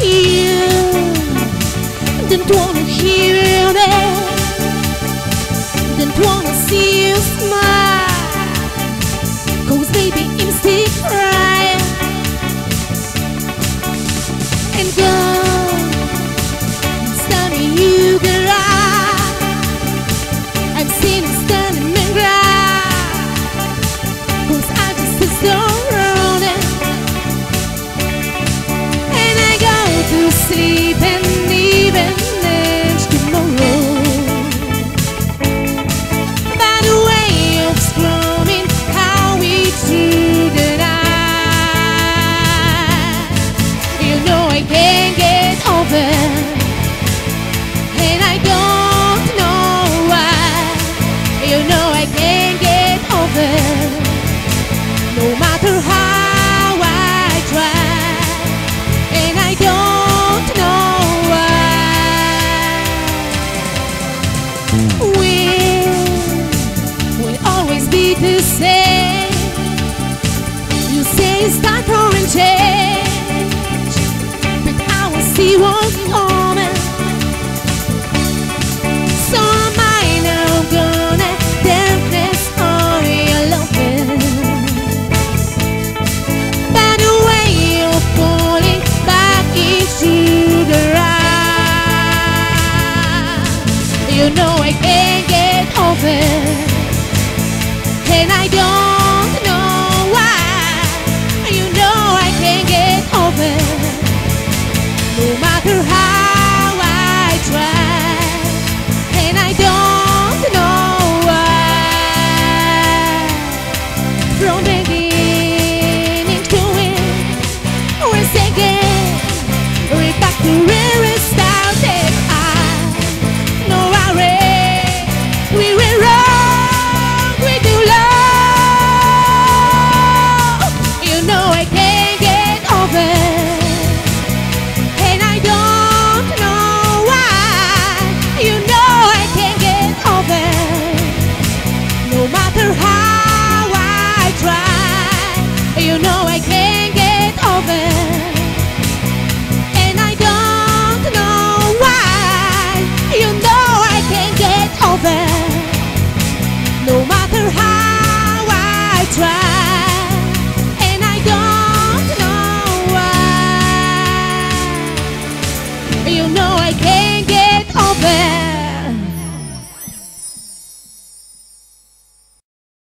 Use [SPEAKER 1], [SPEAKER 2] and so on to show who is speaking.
[SPEAKER 1] you. Don't wanna hear that. Don't wanna see you smile. 'Cause baby, I'm still crying. And girl, I'm starting you cry. I'm still standing and cry. 'Cause I just don't running. And I go to sleep and even next tomorrow. By the way of screaming how we do the night. You know I can't get over. And I don't know why. You know I can't get over. No matter how I try. And I don't know why. We'll always be the same. You say it's time for a change, but I will see what